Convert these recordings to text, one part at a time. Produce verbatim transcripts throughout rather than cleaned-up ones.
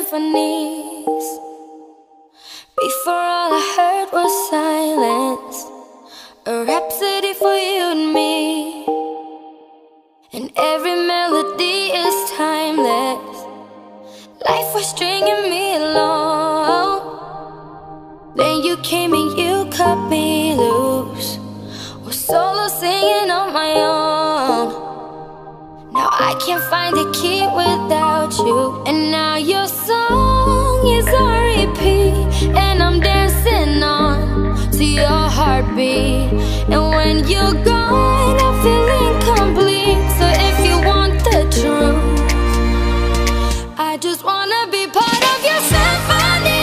symphonies. Before all I heard was silence, a rhapsody for you and me. And every melody is timeless. Life was stringing me along. Then you came and you cut me loose. Was solo singing on my own. Now I can't find a key without you. And now your song is on repeat, and I'm dancing on to your heartbeat. And when you're gone, I feel incomplete. So if you want the truth, I just wanna be part of your symphony.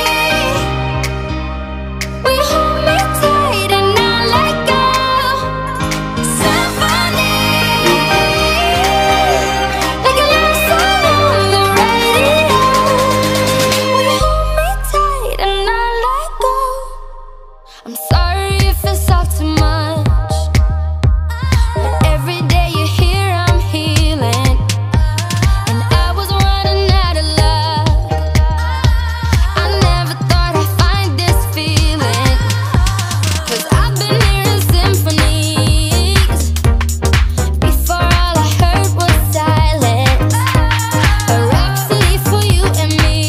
We hold me tight and not let go. Symphony, like a love song on the radio. We hold me tight and not let go. I'm sorry if it's all too much, but every day you're here I'm healing. And I was running out of luck. I never thought I'd find this feeling, 'cause I've been hearing symphonies. Before all I heard was silence, a rhapsody for you and me.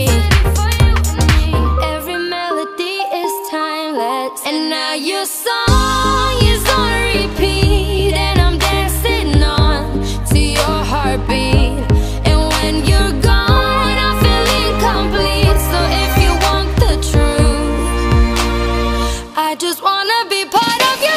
And every melody is timeless. And now your song is on repeat, and I'm dancing on to your heartbeat. And when you're gone, I feel incomplete. So if you want the truth, I just wanna be part of your